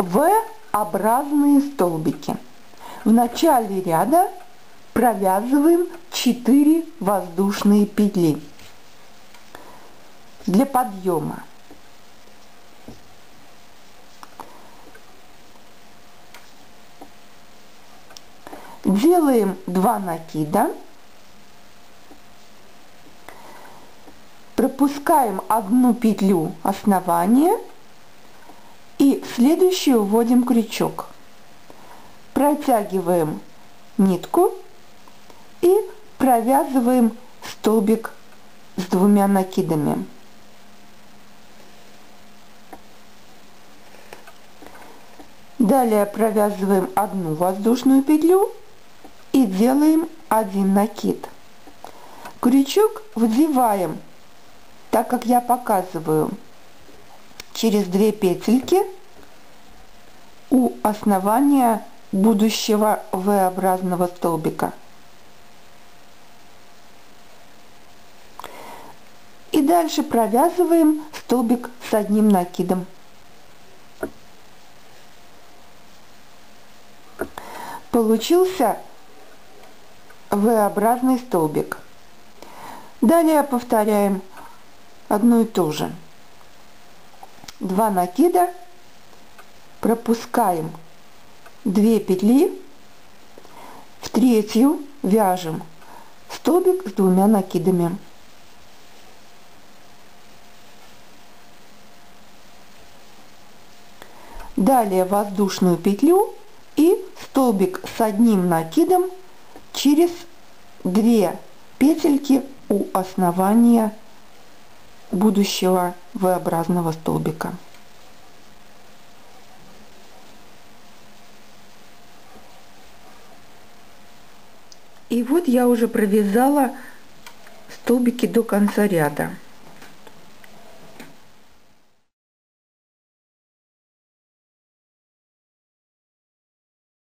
V-образные столбики. В начале ряда провязываем 4 воздушные петли для подъема. Делаем 2 накида, пропускаем одну петлю основания и в следующую вводим крючок. Протягиваем нитку и провязываем столбик с 2 накидами. Далее провязываем одну воздушную петлю и делаем 1 накид. Крючок вдеваем, так как я показываю, через 2 петельки у основания будущего V-образного столбика. И дальше провязываем столбик с 1 накидом. Получился V-образный столбик. Далее повторяем одно и то же. 2 накида, пропускаем 2 петли, в третью вяжем столбик с 2 накидами. Далее воздушную петлю и столбик с 1 накидом через 2 петельки у основания будущего V-образного столбика. И вот я уже провязала столбики до конца ряда.